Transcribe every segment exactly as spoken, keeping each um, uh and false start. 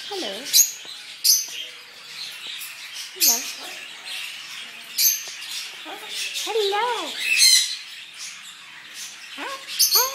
Hello. Hello. Hello. Huh? Huh?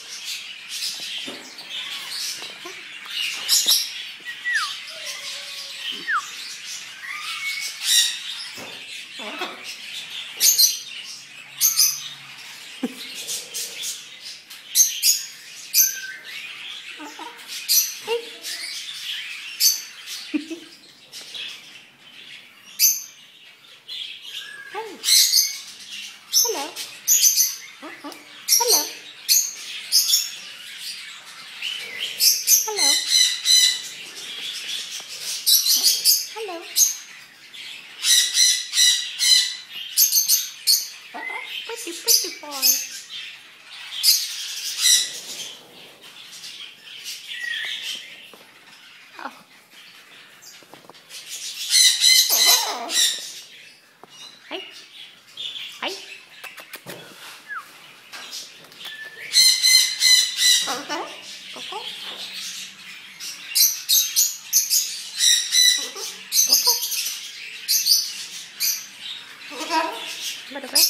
Hey. Hello. Uh-uh. Hello. Hello. Hello. Uh-uh. Pretty, pretty boy. Oh. Oh. Hey. Hey. Okay. Okay. Okay. Bye bye.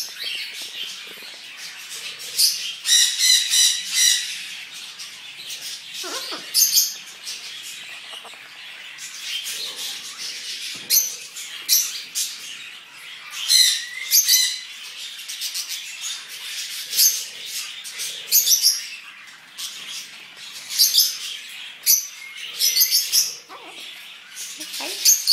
Hey.